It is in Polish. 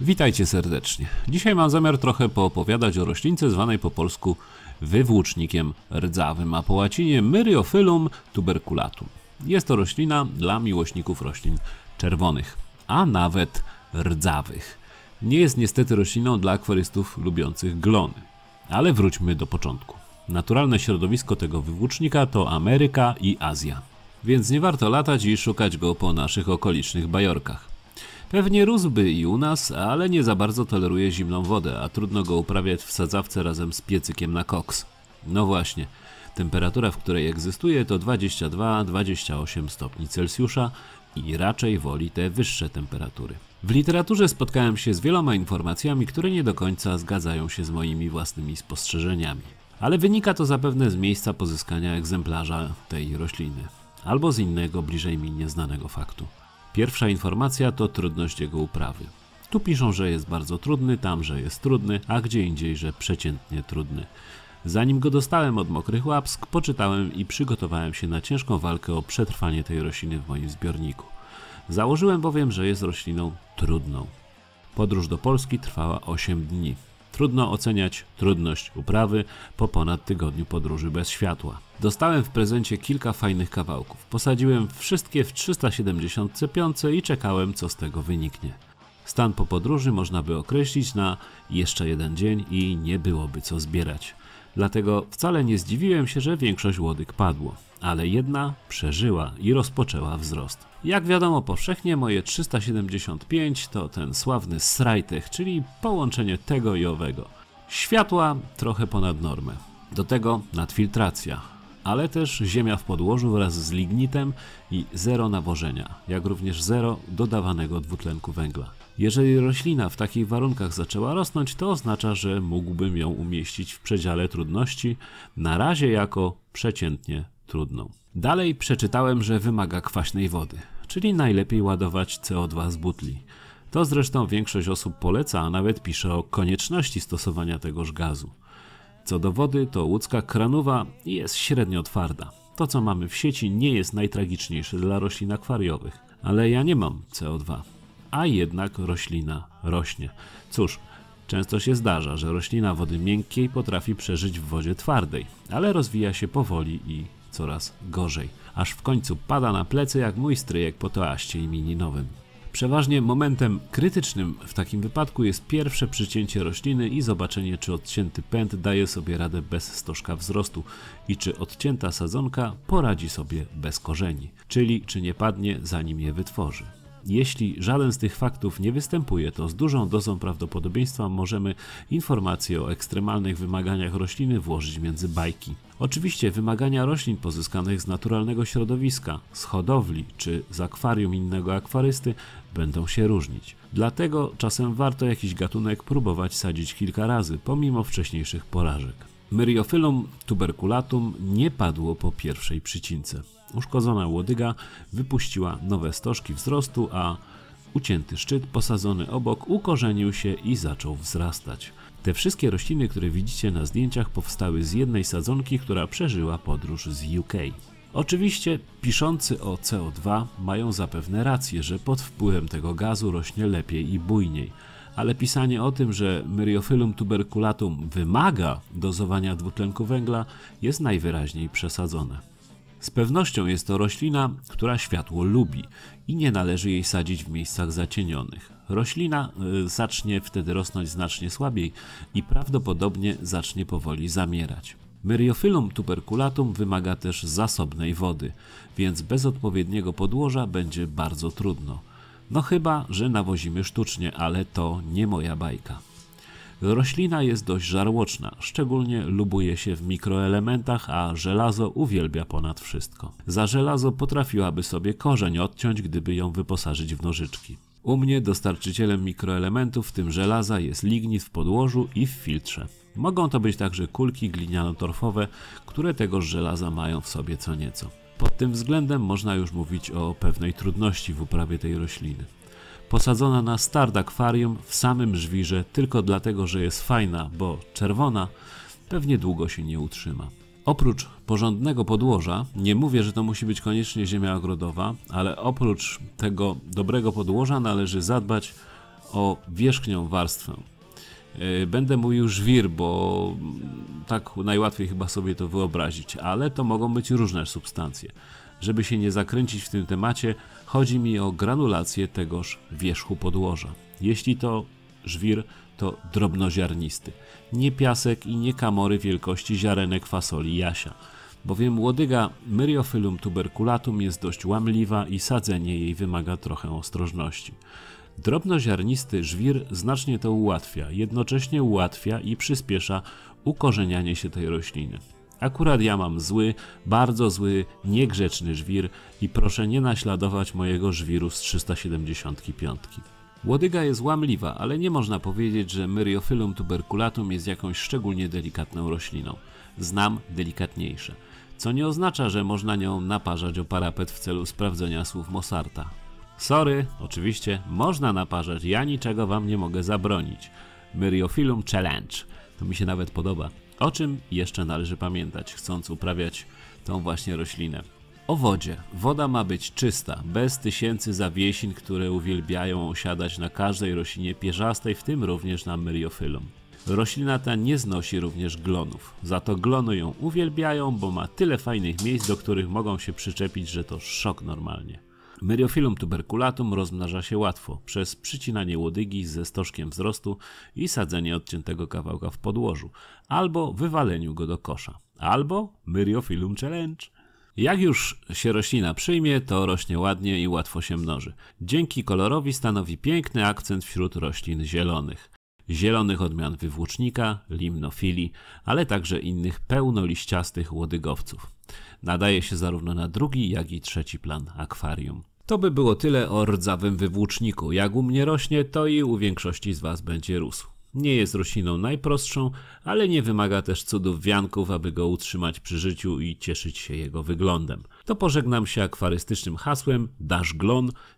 Witajcie serdecznie. Dzisiaj mam zamiar trochę poopowiadać o roślince zwanej po polsku wywłócznikiem rdzawym, a po łacinie Myriophyllum tuberculatum. Jest to roślina dla miłośników roślin czerwonych, a nawet rdzawych. Nie jest niestety rośliną dla akwarystów lubiących glony. Ale wróćmy do początku. Naturalne środowisko tego wywłócznika to Ameryka i Azja. Więc nie warto latać i szukać go po naszych okolicznych bajorkach. Pewnie rósłby i u nas, ale nie za bardzo toleruje zimną wodę, a trudno go uprawiać w sadzawce razem z piecykiem na koks. No właśnie, temperatura, w której egzystuje, to 22-28 stopni Celsjusza i raczej woli te wyższe temperatury. W literaturze spotkałem się z wieloma informacjami, które nie do końca zgadzają się z moimi własnymi spostrzeżeniami. Ale wynika to zapewne z miejsca pozyskania egzemplarza tej rośliny, albo z innego, bliżej mi nieznanego faktu. Pierwsza informacja to trudność jego uprawy. Tu piszą, że jest bardzo trudny, tam, że jest trudny, a gdzie indziej, że przeciętnie trudny. Zanim go dostałem od mokrych łapsk, poczytałem i przygotowałem się na ciężką walkę o przetrwanie tej rośliny w moim zbiorniku. Założyłem bowiem, że jest rośliną trudną. Podróż do Polski trwała 8 dni. Trudno oceniać trudność uprawy po ponad tygodniu podróży bez światła. Dostałem w prezencie kilka fajnych kawałków. Posadziłem wszystkie w 370 piące i czekałem, co z tego wyniknie. Stan po podróży można by określić na jeszcze jeden dzień i nie byłoby co zbierać. Dlatego wcale nie zdziwiłem się, że większość łodyg padło, ale jedna przeżyła i rozpoczęła wzrost. Jak wiadomo powszechnie, moje 375 to ten sławny srajtech, czyli połączenie tego i owego. Światła trochę ponad normę. Do tego nadfiltracja, ale też ziemia w podłożu wraz z lignitem i zero nawożenia, jak również zero dodawanego dwutlenku węgla. Jeżeli roślina w takich warunkach zaczęła rosnąć, to oznacza, że mógłbym ją umieścić w przedziale trudności, na razie jako przeciętnie trudną. Dalej przeczytałem, że wymaga kwaśnej wody, czyli najlepiej ładować CO2 z butli. To zresztą większość osób poleca, a nawet pisze o konieczności stosowania tegoż gazu. Co do wody, to łódzka kranowa jest średnio twarda. To, co mamy w sieci, nie jest najtragiczniejsze dla roślin akwariowych, ale ja nie mam CO2. A jednak roślina rośnie. Cóż, często się zdarza, że roślina wody miękkiej potrafi przeżyć w wodzie twardej, ale rozwija się powoli i coraz gorzej, aż w końcu pada na plecy jak mój stryjek po toaście imininowym. Przeważnie momentem krytycznym w takim wypadku jest pierwsze przycięcie rośliny i zobaczenie, czy odcięty pęd daje sobie radę bez stożka wzrostu i czy odcięta sadzonka poradzi sobie bez korzeni, czyli czy nie padnie, zanim je wytworzy. Jeśli żaden z tych faktów nie występuje, to z dużą dozą prawdopodobieństwa możemy informacje o ekstremalnych wymaganiach rośliny włożyć między bajki. Oczywiście wymagania roślin pozyskanych z naturalnego środowiska, z hodowli czy z akwarium innego akwarysty będą się różnić. Dlatego czasem warto jakiś gatunek próbować sadzić kilka razy, pomimo wcześniejszych porażek. Myriophyllum tuberculatum nie padło po pierwszej przycince. Uszkodzona łodyga wypuściła nowe stożki wzrostu, a ucięty szczyt posadzony obok ukorzenił się i zaczął wzrastać. Te wszystkie rośliny, które widzicie na zdjęciach, powstały z jednej sadzonki, która przeżyła podróż z UK. Oczywiście piszący o CO2 mają zapewne rację, że pod wpływem tego gazu rośnie lepiej i bujniej. Ale pisanie o tym, że Myriophyllum tuberculatum wymaga dozowania dwutlenku węgla, jest najwyraźniej przesadzone. Z pewnością jest to roślina, która światło lubi i nie należy jej sadzić w miejscach zacienionych. Roślina zacznie wtedy rosnąć znacznie słabiej i prawdopodobnie zacznie powoli zamierać. Myriophyllum tuberculatum wymaga też zasobnej wody, więc bez odpowiedniego podłoża będzie bardzo trudno. No chyba, że nawozimy sztucznie, ale to nie moja bajka. Roślina jest dość żarłoczna, szczególnie lubuje się w mikroelementach, a żelazo uwielbia ponad wszystko. Za żelazo potrafiłaby sobie korzeń odciąć, gdyby ją wyposażyć w nożyczki. U mnie dostarczycielem mikroelementów, w tym żelaza, jest lignit w podłożu i w filtrze. Mogą to być także kulki gliniano-torfowe, które tegoż żelaza mają w sobie co nieco. Pod tym względem można już mówić o pewnej trudności w uprawie tej rośliny. Posadzona na start akwarium w samym żwirze tylko dlatego, że jest fajna, bo czerwona, pewnie długo się nie utrzyma. Oprócz porządnego podłoża, nie mówię, że to musi być koniecznie ziemia ogrodowa, ale oprócz tego dobrego podłoża należy zadbać o wierzchnią warstwę. Będę mówił żwir, bo tak najłatwiej chyba sobie to wyobrazić, ale to mogą być różne substancje. Żeby się nie zakręcić w tym temacie, chodzi mi o granulację tegoż wierzchu podłoża. Jeśli to żwir, to drobnoziarnisty. Nie piasek i nie kamory wielkości ziarenek fasoli jasia, bowiem łodyga Myriophyllum tuberculatum jest dość łamliwa i sadzenie jej wymaga trochę ostrożności. Drobnoziarnisty żwir znacznie to ułatwia, jednocześnie ułatwia i przyspiesza ukorzenianie się tej rośliny. Akurat ja mam zły, bardzo zły, niegrzeczny żwir i proszę nie naśladować mojego żwiru z 375. Łodyga jest łamliwa, ale nie można powiedzieć, że Myriophyllum tuberculatum jest jakąś szczególnie delikatną rośliną. Znam delikatniejsze, co nie oznacza, że można nią naparzać o parapet w celu sprawdzenia słów Mozarta. Sorry, oczywiście można naparzać, ja niczego wam nie mogę zabronić. Myriophyllum Challenge, to mi się nawet podoba. O czym jeszcze należy pamiętać, chcąc uprawiać tą właśnie roślinę? O wodzie. Woda ma być czysta, bez tysięcy zawiesin, które uwielbiają osiadać na każdej roślinie pierzastej, w tym również na Myriophyllum. Roślina ta nie znosi również glonów, za to glony ją uwielbiają, bo ma tyle fajnych miejsc, do których mogą się przyczepić, że to szok normalnie. Myriophyllum tuberculatum rozmnaża się łatwo przez przycinanie łodygi ze stożkiem wzrostu i sadzenie odciętego kawałka w podłożu, albo wywaleniu go do kosza, albo Myriophyllum Challenge. Jak już się roślina przyjmie, to rośnie ładnie i łatwo się mnoży. Dzięki kolorowi stanowi piękny akcent wśród roślin zielonych. Zielonych odmian wywłócznika, limnofilii, ale także innych pełnoliściastych łodygowców. Nadaje się zarówno na drugi, jak i trzeci plan akwarium. To by było tyle o rdzawym wywłóczniku. Jak u mnie rośnie, to i u większości z was będzie rósł. Nie jest rośliną najprostszą, ale nie wymaga też cudów wianków, aby go utrzymać przy życiu i cieszyć się jego wyglądem. To pożegnam się akwarystycznym hasłem Dasz glon